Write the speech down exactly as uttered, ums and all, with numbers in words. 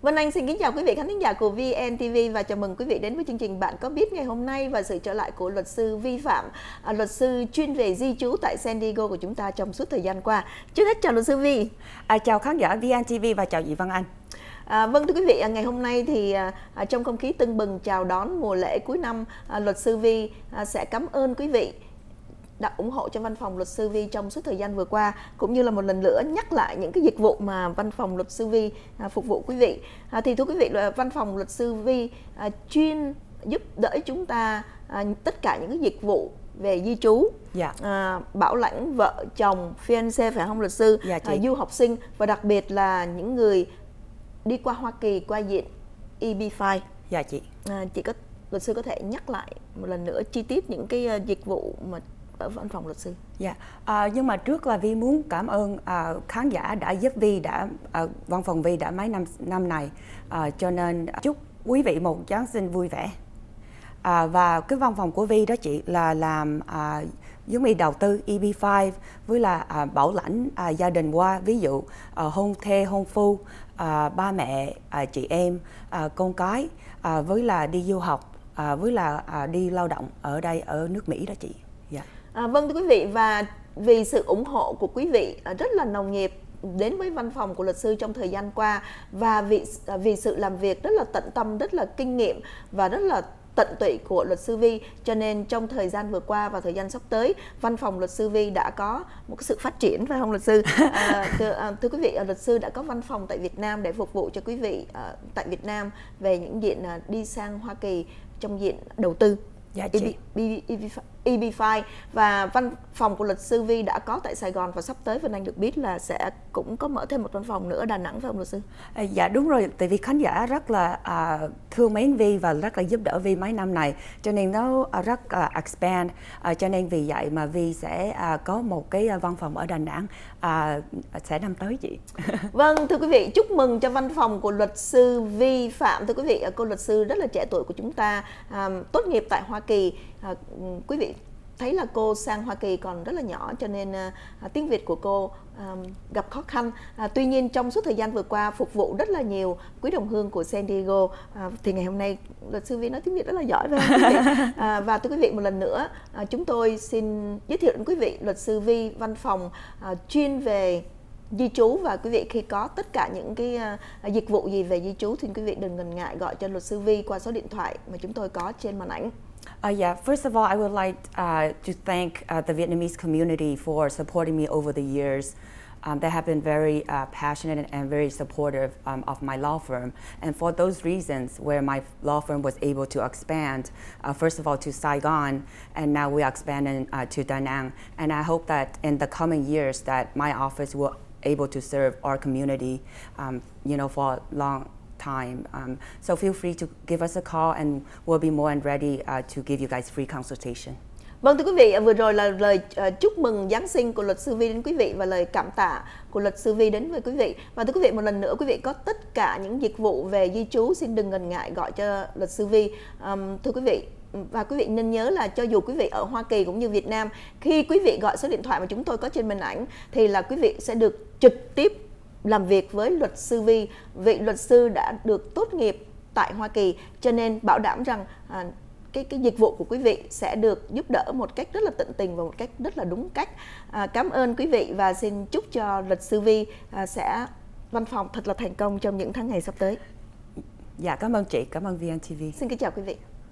Vân Anh xin kính chào quý vị khán thính giả của vê en tê vê và chào mừng quý vị đến với chương trình Bạn có biết ngày hôm nay và sự trở lại của luật sư Vi Phạm, à, luật sư chuyên về di trú tại San Diego của chúng ta trong suốt thời gian qua. Trước hết chào luật sư Vi. À, chào khán giả vê en tê vê và chào chị Vân Anh. À, vâng thưa quý vị, ngày hôm nay thì à, trong không khí tưng bừng chào đón mùa lễ cuối năm, à, luật sư Vi à, sẽ cảm ơn quý vị đã ủng hộ cho văn phòng luật sư Vi trong suốt thời gian vừa qua, cũng như là một lần nữa nhắc lại những cái dịch vụ mà văn phòng luật sư Vi à, phục vụ quý vị. À, thì thưa quý vị, là văn phòng luật sư Vi à, chuyên giúp đỡ chúng ta à, tất cả những cái dịch vụ về di trú, dạ. à, bảo lãnh vợ chồng, fiancé phải không luật sư, dạ, à, du học sinh và đặc biệt là những người đi qua Hoa Kỳ qua diện E B năm. Dạ chị. À, chị có luật sư có thể nhắc lại một lần nữa chi tiết những cái uh, dịch vụ mà ở văn phòng luật sư. Dạ. À, nhưng mà trước là Vi muốn cảm ơn à, khán giả đã giúp Vi đã à, văn phòng Vi đã mấy năm năm này, à, cho nên chúc quý vị một Giáng sinh vui vẻ. À, và cái văn phòng của Vi đó chị là làm à, giống như đầu tư E B năm với là à, bảo lãnh à, gia đình qua, ví dụ à, hôn thê hôn phu, à, ba mẹ, à, chị em, à, con cái, à, với là đi du học, à, với là à, đi lao động ở đây ở nước Mỹ đó chị. Yeah. À, vâng thưa quý vị, và vì sự ủng hộ của quý vị rất là nồng nhiệt đến với văn phòng của luật sư trong thời gian qua, và vì vì sự làm việc rất là tận tâm, rất là kinh nghiệm và rất là tận tụy của luật sư Vi, cho nên trong thời gian vừa qua và thời gian sắp tới, văn phòng luật sư Vi đã có một cái sự phát triển, phải không luật sư? À, thưa, à, thưa quý vị, luật sư đã có văn phòng tại Việt Nam để phục vụ cho quý vị à, tại Việt Nam về những diện à, đi sang Hoa Kỳ trong diện đầu tư. Dạ chị. E B năm, và văn phòng của luật sư Vi đã có tại Sài Gòn, và sắp tới Vân Anh được biết là sẽ cũng có mở thêm một văn phòng nữa ở Đà Nẵng, phải không luật sư? À, dạ đúng rồi, tại vì khán giả rất là à, thương mến Vi và rất là giúp đỡ Vi mấy năm này, cho nên nó à, rất à, expand, à, cho nên vì vậy mà Vi sẽ à, có một cái văn phòng ở Đà Nẵng à, sẽ năm tới chị. Vâng thưa quý vị, chúc mừng cho văn phòng của luật sư Vi Phạm. Thưa quý vị, cô luật sư rất là trẻ tuổi của chúng ta à, tốt nghiệp tại Hoa Kỳ. À, quý vị thấy là cô sang Hoa Kỳ còn rất là nhỏ, cho nên à, tiếng Việt của cô à, gặp khó khăn. À, tuy nhiên trong suốt thời gian vừa qua phục vụ rất là nhiều quý đồng hương của San Diego, à, thì ngày hôm nay luật sư Vi nói tiếng Việt rất là giỏi, phải không quý vị? À, và thưa quý vị, một lần nữa à, chúng tôi xin giới thiệu đến quý vị luật sư Vi, văn phòng à, chuyên về di trú, và quý vị khi có tất cả những cái uh, dịch vụ gì về di trú thì quý vị đừng ngần ngại gọi cho luật sư Vi qua số điện thoại mà chúng tôi có trên màn ảnh. Uh, yeah, first of all, I would like uh, to thank uh, the Vietnamese community for supporting me over the years. Um, they have been very uh, passionate and very supportive um, of my law firm. And for those reasons, where my law firm was able to expand, uh, first of all to Saigon, and now we are expanding uh, to Da Nang. And I hope that in the coming years that my office will able to serve our community, um, you know, for a long time. Um, so feel free to give us a call and we'll be more than ready uh, to give you guys free consultation. Vâng thưa quý vị, vừa rồi là lời uh, chúc mừng Giáng sinh của luật sư Vi đến quý vị và lời cảm tạ của luật sư Vi đến với quý vị. Và thưa quý vị, một lần nữa quý vị có tất cả những dịch vụ về di trú, xin đừng ngần ngại gọi cho luật sư Vi. Um, thưa quý vị, và quý vị nên nhớ là cho dù quý vị ở Hoa Kỳ cũng như Việt Nam, khi quý vị gọi số điện thoại mà chúng tôi có trên màn ảnh thì là quý vị sẽ được trực tiếp làm việc với luật sư Vi. Vị luật sư đã được tốt nghiệp tại Hoa Kỳ, cho nên bảo đảm rằng à, cái cái dịch vụ của quý vị sẽ được giúp đỡ một cách rất là tận tình và một cách rất là đúng cách. À, cảm ơn quý vị và xin chúc cho luật sư Vi à, sẽ văn phòng thật là thành công trong những tháng ngày sắp tới. Dạ, cảm ơn chị, cảm ơn vê en tê vê. Xin kính chào quý vị.